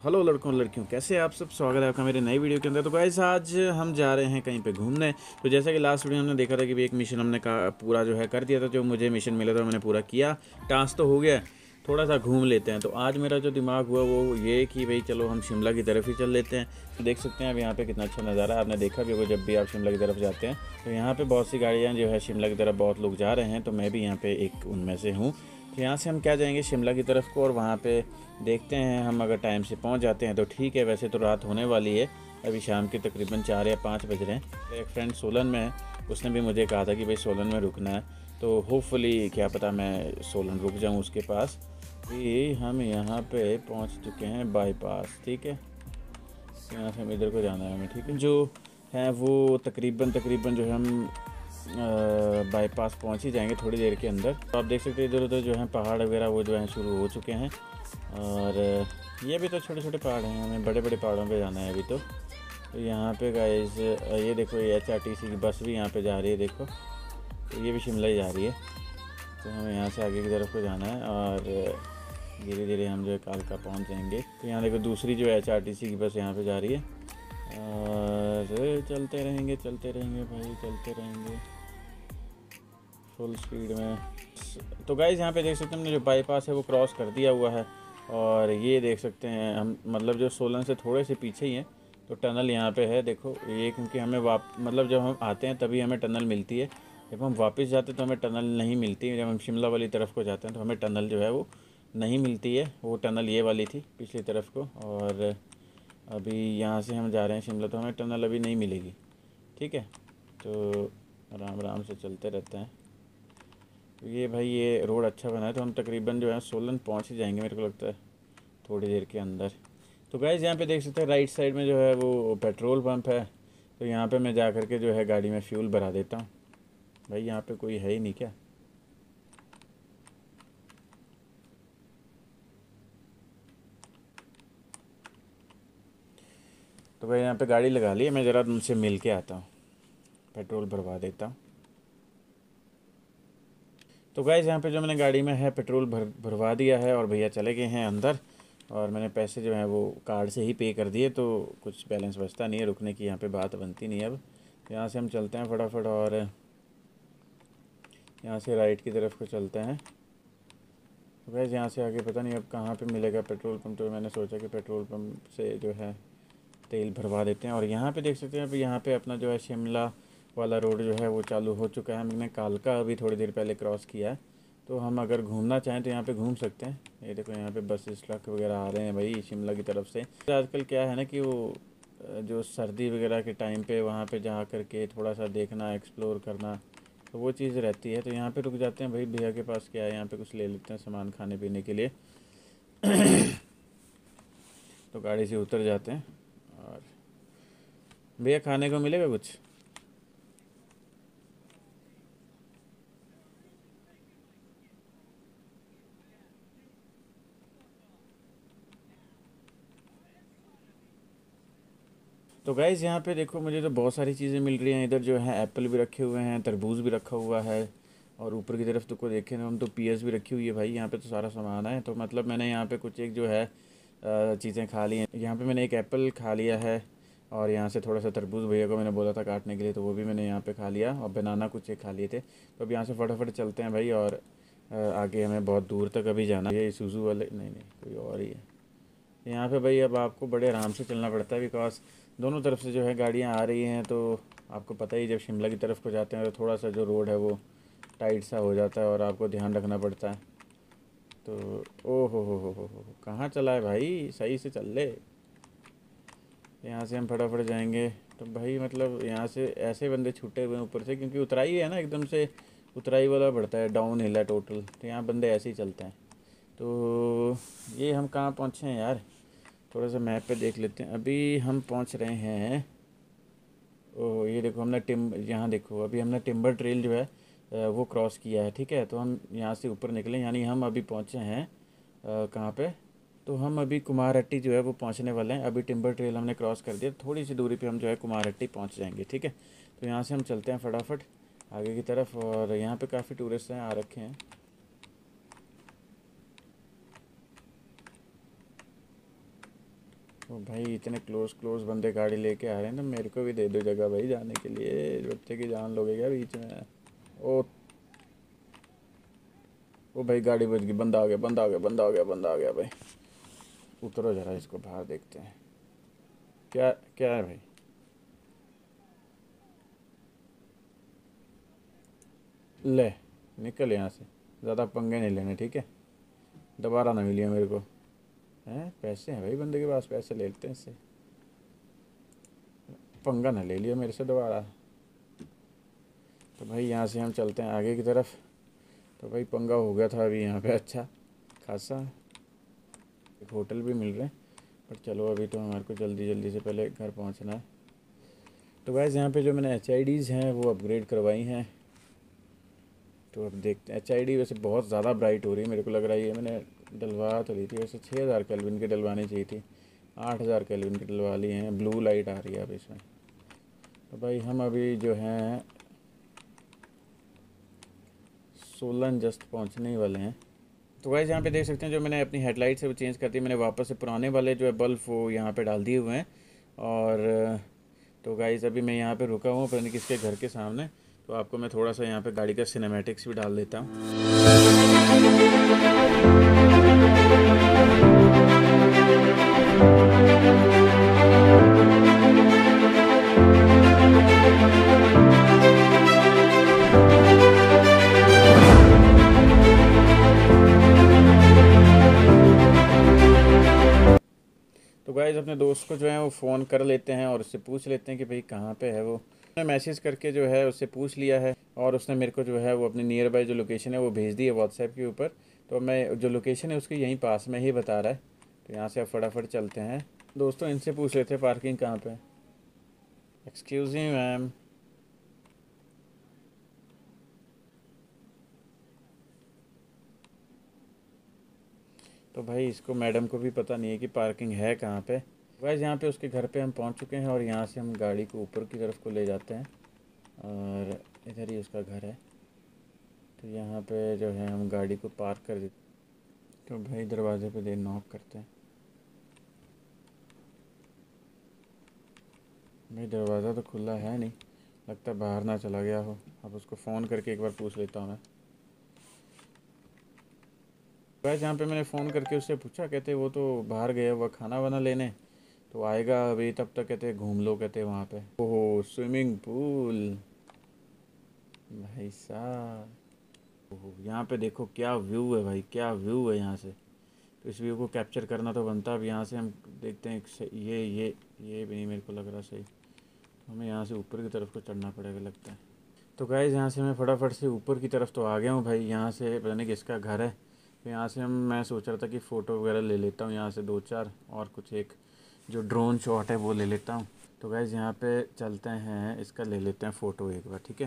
Hello लड़कों लड़कियों, कैसे आप सब। स्वागत है आपका मेरे नई वीडियो के अंदर। तो गाइस आज हम जा रहे हैं कहीं पे घूमने। तो जैसा कि लास्ट वीडियो हमने देखा था कि भी एक मिशन हमने पूरा जो है कर दिया था। जो मुझे मिशन मिला था मैंने पूरा किया, टास्क तो हो गया। थोड़ा सा घूम लेते हैं। तो आज मेरा जो दिमाग हुआ वो ये कि भाई चलो हम शिमला की तरफ ही चल लेते हैं। तो देख सकते हैं अब यहाँ पे कितना अच्छा नज़ारा है। आपने देखा भी होगा जब भी आप शिमला की तरफ जाते हैं तो यहाँ पे बहुत सी गाड़ियाँ जो है शिमला की तरफ बहुत लोग जा रहे हैं। तो मैं भी यहाँ पे एक उनमें से हूँ। तो यहाँ से हम क्या जाएंगे शिमला की तरफ को, और वहाँ पे देखते हैं हम अगर टाइम से पहुँच जाते हैं तो ठीक है। वैसे तो रात होने वाली है, अभी शाम के तकरीबन 4 या 5 बज रहे हैं। एक फ्रेंड सोलन में है, उसने भी मुझे कहा था कि भाई सोलन में रुकना है। तो होपफुली क्या पता मैं सोलन रुक जाऊँ उसके पास। कि हम यहाँ पे पहुँच चुके हैं बाईपास, ठीक है। यहाँ से हम इधर को जाना है हमें, ठीक है। जो है वो तकरीबन जो है हम बाईपास पहुँच ही जाएंगे थोड़ी देर के अंदर। तो आप देख सकते हैं इधर उधर जो है पहाड़ वगैरह वो जो है शुरू हो चुके हैं। और ये भी तो छोटे छोटे पहाड़ हैं, हमें बड़े बड़े पहाड़ों पे जाना है अभी तो। यहाँ पे गाइस ये देखो, ये HRTC की बस भी यहाँ पे जा रही है, देखो। तो ये भी शिमला ही जा रही है। तो हमें यहाँ से आगे की तरफ को जाना है और धीरे धीरे हम जो है कालका पहुँच जाएंगे। तो यहाँ देखो दूसरी जो HRTC की बस यहाँ पे जा रही है। और चलते रहेंगे भाई, चलते रहेंगे फुल स्पीड में। तो गाइस यहाँ पे देख सकते हैं हमने जो बाईपास है वो क्रॉस कर दिया हुआ है। और ये देख सकते हैं हम, मतलब जो सोलन से थोड़े से पीछे ही हैं। तो टनल यहाँ पे है, देखो ये। क्योंकि हमें मतलब जब हम आते हैं तभी हमें टनल मिलती है। जब हम वापस जाते हैं तो हमें टनल नहीं मिलती। जब हम शिमला वाली तरफ को जाते हैं तो हमें टनल जो है वो नहीं मिलती है। वो टनल ये वाली थी पिछली तरफ को। और अभी यहाँ से हम जा रहे हैं शिमला, तो हमें टनल अभी नहीं मिलेगी, ठीक है। तो आराम आराम से चलते रहते हैं। ये भाई ये रोड अच्छा बना है, तो हम तकरीबन जो है सोलन पहुंच ही जाएंगे मेरे को लगता है थोड़ी देर के अंदर। तो गाइस यहाँ पे देख सकते हैं राइट साइड में जो है वो पेट्रोल पंप है। तो यहाँ पे मैं जा कर के जो है गाड़ी में फ्यूल भरा देता हूँ। भाई यहाँ पे कोई है ही नहीं क्या। तो भाई यहाँ पे गाड़ी लगा ली है, मैं ज़रा उनसे मिल के आता हूँ, पेट्रोल भरवा देता हूँ। तो गाइस यहाँ पे जो मैंने गाड़ी में है पेट्रोल भरवा दिया है और भैया चले गए हैं अंदर। और मैंने पैसे जो हैं वो कार्ड से ही पे कर दिए, तो कुछ बैलेंस बचता नहीं है, रुकने की यहाँ पे बात बनती नहीं है अब। यहाँ से हम चलते हैं फटाफट और यहाँ से राइट की तरफ को चलते हैं। तो गाइस यहाँ से आगे पता नहीं अब कहाँ पे मिलेगा पेट्रोल पंप। तो मैंने सोचा कि पेट्रोल पंप से जो है तेल भरवा देते हैं। और यहाँ पे देख सकते हैं अब यहाँ पे अपना जो है शिमला वाला रोड जो है वो चालू हो चुका है। मैंने कालका अभी थोड़ी देर पहले क्रॉस किया है। तो हम अगर घूमना चाहें तो यहाँ पे घूम सकते हैं। ये देखो यहाँ पे बसेस ट्रक वगैरह आ रहे हैं भाई शिमला की तरफ से। तो आजकल क्या है ना कि वो जो सर्दी वगैरह के टाइम पे वहाँ पे जा कर के थोड़ा सा देखना, एक्सप्लोर करना, तो वो चीज़ रहती है। तो यहाँ पे रुक जाते हैं भाई, भैया के पास क्या है, यहाँ पे कुछ ले लेते हैं सामान खाने पीने के लिए। तो गाड़ी से उतर जाते हैं और भैया खाने को मिलेगा कुछ। तो गाइज़ यहाँ पे देखो मुझे तो बहुत सारी चीज़ें मिल रही हैं। इधर जो है एप्पल भी रखे हुए हैं, तरबूज भी रखा हुआ है। और ऊपर की तरफ तो को देखें तो हम तो पीएस भी रखी हुई है भाई। यहाँ पे तो सारा सामान है। तो मतलब मैंने यहाँ पे कुछ एक जो है चीज़ें खा ली हैं। यहाँ पे मैंने एक एप्पल खा लिया है। और यहाँ से थोड़ा सा तरबूज भैया को मैंने बोला था काटने के लिए, तो वो भी मैंने यहाँ पे खा लिया। और बनाना कुछ एक खा लिए थे। तो अब यहाँ से फटाफट चलते हैं भाई। और आगे हमें बहुत दूर तक अभी जाना है। ये ईसुज़ू वाले नहीं नहीं कोई और ही है। यहाँ पे भाई अब आपको बड़े आराम से चलना पड़ता है, बिकॉज दोनों तरफ से जो है गाड़ियाँ आ रही हैं। तो आपको पता ही जब शिमला की तरफ को जाते हैं तो थोड़ा सा जो रोड है वो टाइट सा हो जाता है और आपको ध्यान रखना पड़ता है। तो ओ हो कहाँ चला है भाई, सही से चल ले। यहाँ से हम फटाफट जाएंगे। तो भाई मतलब यहाँ से ऐसे बंदे छूटे हुए हैं ऊपर से, क्योंकि उतराई है ना एकदम से, उतराई वाला बढ़ता है, डाउन हिल है टोटल। तो यहाँ बंदे ऐसे ही चलते हैं। तो ये हम कहाँ पहुँचे हैं यार, थोड़ा सा मैप पे देख लेते हैं। अभी हम पहुंच रहे हैं, ओह ये देखो हमने यहाँ देखो अभी हमने टिम्बर ट्रेल जो है वो क्रॉस किया है, ठीक है। तो हम यहाँ से ऊपर निकले, यानी हम अभी पहुँचे हैं कहाँ पे। तो हम अभी कुमारहट्टी जो है वो पहुँचने वाले हैं। अभी टिम्बर ट्रेल हमने क्रॉस कर दिया, थोड़ी सी दूरी पे हम जो है कुमारहट्टी पहुँच जाएंगे, ठीक है। तो यहाँ से हम चलते हैं फटाफट आगे की तरफ। और यहाँ पे काफ़ी टूरिस्ट हैं, आ रखे हैं। तो भाई इतने क्लोज बंदे गाड़ी लेके आ रहे हैं, तो मेरे को भी दे दो जगह भाई जाने के लिए। बच्चे की जान लोगे क्या बीच में? ओ भाई गाड़ी बच गई, बंदा आ गया भाई। उतरो जरा, इसको बाहर देखते हैं क्या क्या है भाई। ले निकल यहाँ से, ज़्यादा पंगे नहीं लेने, ठीक है? दोबारा ना मिलिए मेरे को। हैं पैसे हैं भाई बंदे के पास, पैसे ले लेते हैं इससे। पंगा ना ले लिया मेरे से दोबारा। तो भाई यहाँ से हम चलते हैं आगे की तरफ। तो भाई पंगा हो गया था अभी यहाँ पे अच्छा खासा। एक होटल भी मिल रहे हैं, पर चलो अभी तो हमारे को जल्दी से पहले घर पहुँचना है। तो गाइस यहाँ पे जो मैंने HIDs हैं वो अपग्रेड करवाई हैं। तो अब देखते हैं। HID वैसे बहुत ज़्यादा ब्राइट हो रही है, मेरे को लग रहा है ये मैंने डलवा तो ली थी, वैसे 6000 केल्विन की डलवानी चाहिए थी, 8000 केल्विन की डलवा ली हैं। ब्लू लाइट आ रही है अब इसमें। तो भाई हम अभी जो हैं सोलन जस्ट पहुंचने ही वाले हैं। तो गाइस यहाँ पे देख सकते हैं जो मैंने अपनी हेडलाइट से वो चेंज कर दी, मैंने वापस से पुराने वाले जो है बल्ब वो यहाँ पे डाल दिए हुए हैं। और तो गाइस अभी मैं यहाँ पे रुका हूँ पता नहीं किसके घर के सामने। तो आपको मैं थोड़ा सा यहाँ पे गाड़ी का सिनेमैटिक्स भी डाल देता हूँ। तो गाइस अपने दोस्त को जो है वो फ़ोन कर लेते हैं और उससे पूछ लेते हैं कि भाई कहाँ पे है वो। मैंने मैसेज करके जो है उससे पूछ लिया है और उसने मेरे को जो है वो अपनी नियर बाय जो लोकेशन है वो भेज दी है व्हाट्सएप के ऊपर। तो मैं जो लोकेशन है उसकी यहीं पास में ही बता रहा है। तो यहाँ से अब फटाफट चलते हैं। दोस्तों इनसे पूछ लेते हैं पार्किंग कहाँ पे। Excuse me ma'am. तो भाई इसको मैडम को भी पता नहीं है कि पार्किंग है कहाँ पे। गाइस यहाँ पे उसके घर पे हम पहुँच चुके हैं और यहाँ से हम गाड़ी को ऊपर की तरफ को ले जाते हैं और इधर ही उसका घर है। तो यहाँ पे जो है हम गाड़ी को पार्क कर देते। तो भाई दरवाजे पे दे नॉक करते हैं। भाई दरवाज़ा तो खुला है नहीं, लगता है बाहर ना चला गया हो। अब उसको फ़ोन करके एक बार पूछ लेता हूँ मैं। गाइस यहाँ पे मैंने फ़ोन करके उससे पूछा, कहते वो तो बाहर गया हुआ खाना वाना लेने, तो आएगा अभी, तब तक कहते घूम लो कहते वहाँ पे। ओहो स्विमिंग पूल भाई साहब। ओहो यहाँ पे देखो क्या व्यू है भाई, क्या व्यू है यहाँ से। तो इस व्यू को कैप्चर करना तो बनता है। अब यहाँ से हम देखते हैं ये भी नहीं मेरे को लग रहा सही। तो हमें यहाँ से ऊपर की तरफ को चढ़ना पड़ेगा लगता है। तो गाइस यहाँ से मैं फटाफट से ऊपर की तरफ तो आ गया हूँ भाई। यहाँ से पता नहीं किसका घर है। तो यहाँ से मैं सोच रहा था कि फ़ोटो वगैरह ले लेता हूँ यहाँ से 2-4 और कुछ एक जो ड्रोन शॉट है वो ले लेता हूँ। तो गाइस यहाँ पे चलते हैं, इसका ले लेते हैं फ़ोटो एक बार, ठीक है?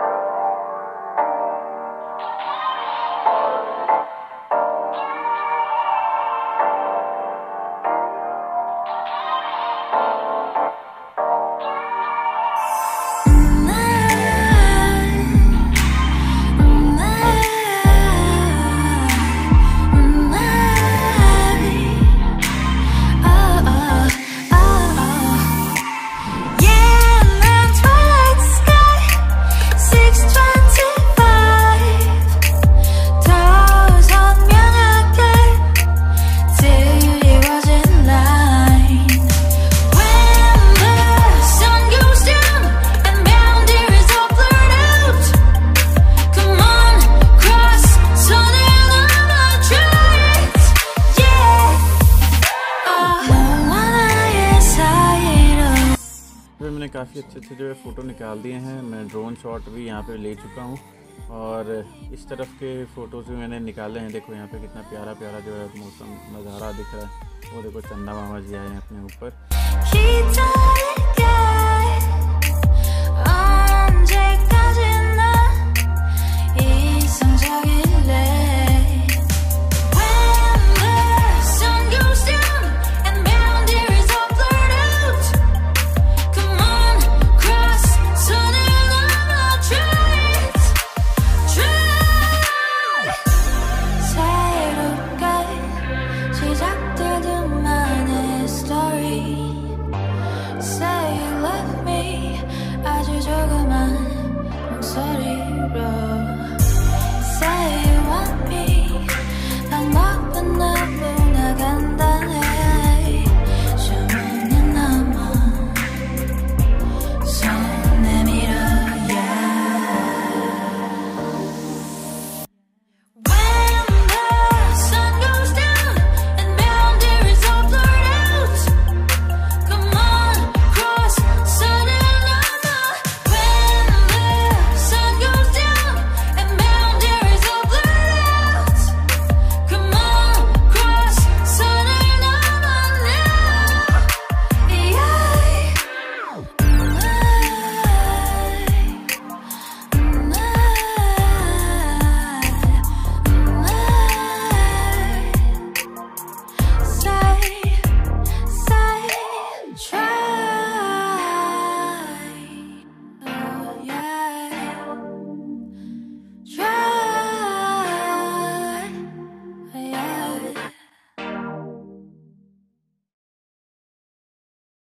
मैंने काफ़ी अच्छे जो है फ़ोटो निकाल दिए हैं। मैं ड्रोन शॉट भी यहाँ पे ले चुका हूँ और इस तरफ के फ़ोटोज़ भी मैंने निकाले हैं। देखो यहाँ पे कितना प्यारा जो है मौसम नज़ारा दिख रहा है। वो देखो चंदा मामा जी आए हैं अपने ऊपर।